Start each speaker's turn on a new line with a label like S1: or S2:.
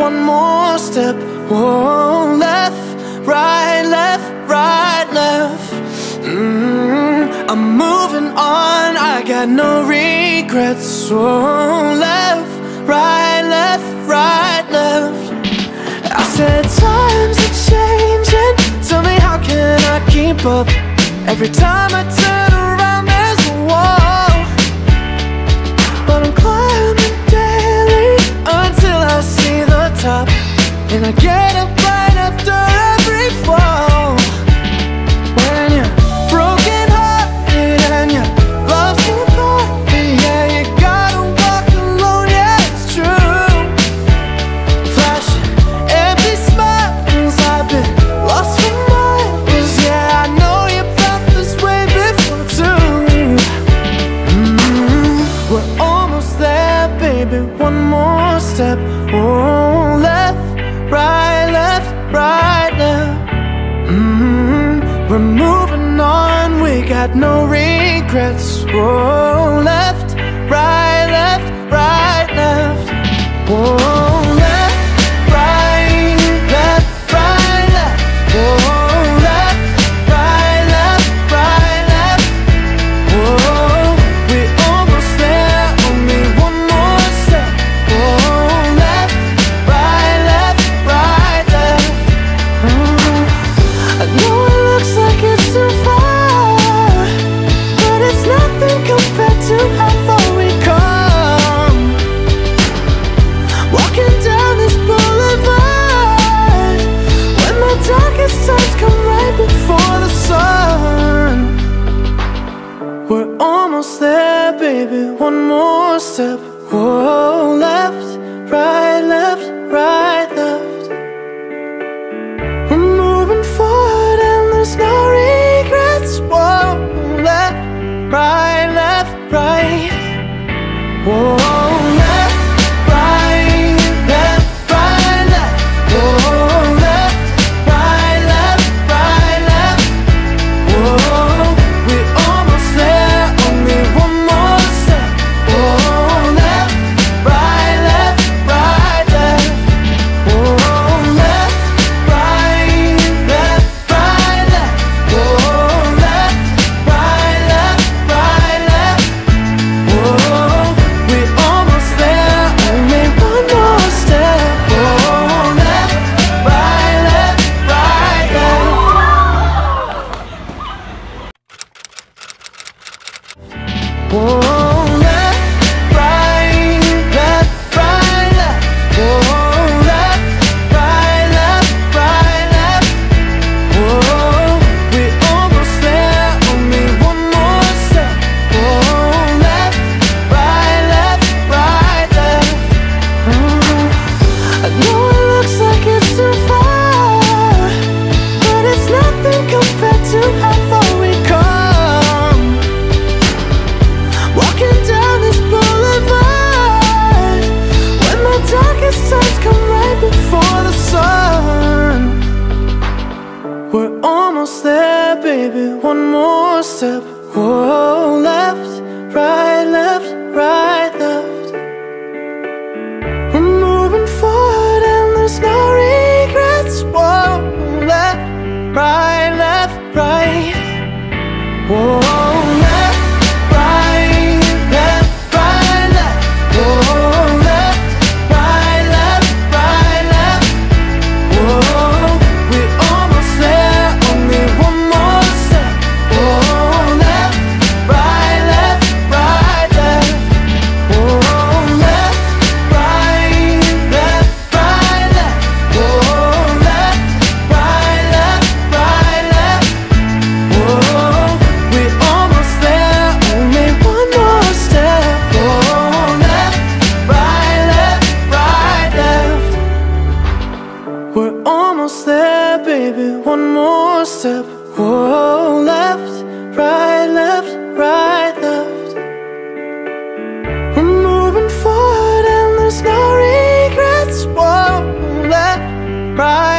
S1: one more step. Whoa, left, right, left, right, left. I'm moving on, I got no regrets. Whoa, left, right, left, right, left. I said times are changing, tell me how can I keep up? Every time I turn around there's a wall, but I'm climbing daily until I see the top, and I get up right after every fall. When you're broken hearted and your love's somebody, yeah, you gotta walk alone, yeah, it's true. Flashing empty smiles, I've been lost for miles, yeah, I know you felt this way before too. We're almost there, baby, one more step. Oh, left, right, left, right, left. We're moving on, we got no regrets. Whoa, left, right, left, right, left. Whoa, left, right, left, right, left. Whoa, left, right, left, right, left. Whoa, we almost there, only one more step. Whoa, left, right, left, right, left. I know it looks like it's too far, but it's nothing compared to how far we come. Walking down this boulevard, when my darkest times come right before the sun. We're almost there, baby, one more step. Whoa, left, right, left, right, left. We're moving forward and there's no regrets. Whoa, left, right, left, right. Whoa, left, right, left, right, left. Whoa, left, right, left, right, left. Whoa, we almost there, only one more step. Whoa, left, right, left, right, left. Whoa, left, right, left, right, left. Whoa, left, right, left, right, left. Whoa, we almost there, only one more step. Whoa, left, right, left, right, left. Whoa, left, right, left, right, left. Whoa, left, right, left, right, left. Whoa, we almost there, only one more step. Whoa, left, right, left, right, left. I know it looks like it's too far, but it's nothing compared to how far we come. Walking down this boulevard, when my darkest times come right before the sun. We're almost there, baby, one more step. Whoa, left, right, left, right, left. We're moving forward and there's no regrets. Whoa, left, right, left, right. Whoa, left, right, left, right, left. Whoa, left, right, left, right, left. Whoa, we almost there, only one more step. Whoa, left, right, left, right, left. Whoa, left, right, left, right, left. Whoa, left, right, left, right, left. Whoa, we almost there, only one more step. Whoa, left, right, left, right, left. We're almost there, baby, one more step. Whoa, left, right, left, right, left. We're moving forward and there's no regrets. Whoa, left, right.